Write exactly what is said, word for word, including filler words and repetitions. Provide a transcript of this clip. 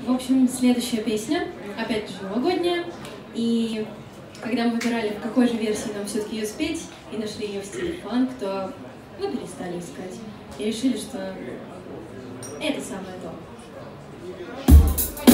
В общем, следующая песня, опять же, новогодняя. И когда мы выбирали, в какой же версии нам все-таки ее спеть, и нашли ее в стиле фанк, то мы перестали искать. И решили, что это самое то.